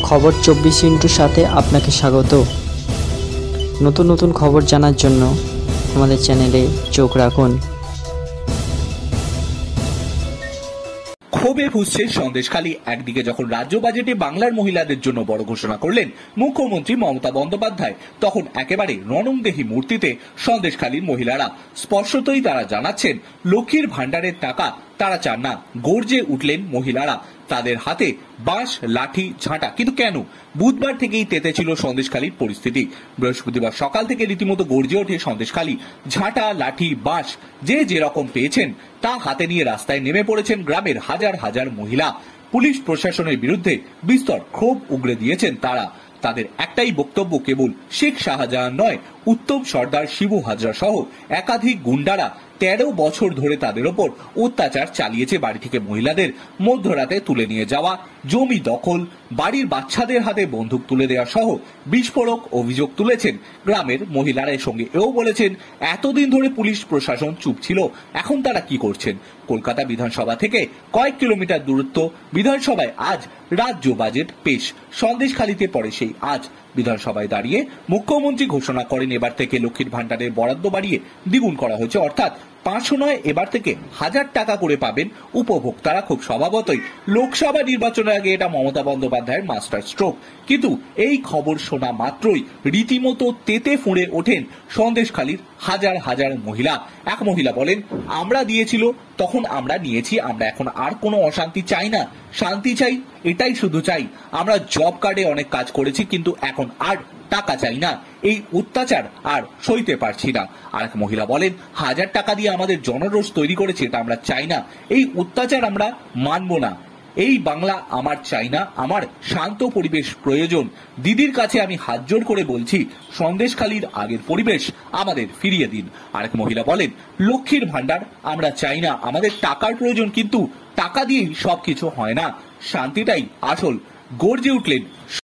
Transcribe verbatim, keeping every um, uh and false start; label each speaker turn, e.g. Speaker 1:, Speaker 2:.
Speaker 1: খবর চব্বিশ ইন্টুর সাথে আপনাকে স্বাগত। নতুন নতুন খবর জানার জন্য আমাদের চ্যানেলে চোখ রাখুন।
Speaker 2: ক্ষোভে ফুঁসছে সন্দেশখালী। একদিকে যখন রাজ্য বাজেটে বাংলার মহিলাদের জন্য বড় ঘোষণা করলেন মুখ্যমন্ত্রী মমতা বন্দ্যোপাধ্যায়, তখন একেবারে রণংদেহী মূর্তিতে সন্দেশখালীর মহিলারা। স্পষ্টতই তারা জানাচ্ছেন লক্ষ্মীর ভাণ্ডারের টাকা তারা চান না। গর্জে উঠলেন মহিলারা, তাদের হাতে বাঁশ, লাঠি, ঝাঁটা। কিন্তু কেন? বুধবার থেকেই তেতে ছিল সন্দেশখালীর পরিস্থিতি। বৃহস্পতিবার সকাল থেকে রীতিমতো গর্জে ওঠে সন্দেশখালী। ঝাঁটা, লাঠি, বাঁশ যে যেরকম পেয়েছেন তা হাতে নিয়ে রাস্তায় নেমে পড়েছেন গ্রামের হাজার হাজার মহিলা। পুলিশ প্রশাসনের বিরুদ্ধে বিস্তর ক্ষোভ উগরে দিয়েছেন তারা। তাদের একটাই বক্তব্য, কেবল শেখ শাহজাহান নয়, উত্তম সর্দার, শিবু হাজরা সহ একাধিক গুন্ডারা তেরো বছর ধরে তাদের ওপর অত্যাচার চালিয়েছে। বাড়ি থেকে মহিলাদের মধ্যরাতে তুলে নিয়ে যাওয়া, জমি দখল, বাড়ির বাচ্চাদের হাতে বন্দুক তুলে দেওয়া সহ বিস্ফোরক অভিযোগ তুলেছেন গ্রামের মহিলারা। এর সঙ্গে এও বলেছেন এতদিন ধরে পুলিশ প্রশাসন চুপ ছিল, এখন তারা কি করছেন। কলকাতা বিধানসভা থেকে কয়েক কিলোমিটার দূরত্ব বিধানসভায় আজ রাজ্য বাজেট পেশ। সন্দেশখালীতে পড়ে সেই আজ বিধানসভায় দাঁড়িয়ে মুখ্যমন্ত্রী ঘোষণা করেন এবার থেকে লক্ষ্মীর ভাণ্ডারের বরাদ্দ বাড়িয়ে দ্বিগুণ করা হয়েছে, অর্থাৎ পাঁচশো নয় এবার থেকে হাজার টাকা করে পাবেন উপভোক্তারা। খুব স্বভাবতই লোকসভা নির্বাচনের আগে এটা মমতা বন্দ্যোপাধ্যায়ের মাস্টার স্ট্রোক। কিন্তু এই খবর শোনা মাত্রই রীতিমতো তেতে ফুঁড়ে ওঠেন সন্দেশখালীর হাজার হাজার মহিলা। এক মহিলা বলেন, আমরা দিয়েছিল তখন আমরা নিয়েছি, আমরা এখন আর কোনো অশান্তি চাই না, শান্তি চাই, এটাই শুধু চাই। আমরা জব কার্ডে অনেক কাজ করেছি, কিন্তু এখন আর টাকা চাই না, এই অত্যাচার আর সইতে পারছি না। আরেক মহিলা বলেন, হাজার টাকা দিয়ে আমাদের জনরোষ তৈরি করেছে, এটা আমরা চাই না, এই অত্যাচার আমরা মানব না, এই বাংলা আমার চাই না, আমার শান্ত পরিবেশ প্রয়োজন। দিদির কাছে আমি হাত জোর করে বলছি, সন্দেশখালীর আগের পরিবেশ আমাদের ফিরিয়ে দিন। আরেক মহিলা বলেন, লক্ষ্মীর ভাণ্ডার আমরা চাই না, আমাদের টাকার প্রয়োজন, কিন্তু টাকা দিয়েই সবকিছু হয় না, শান্তিটাই আসল। গর্জে উঠলেন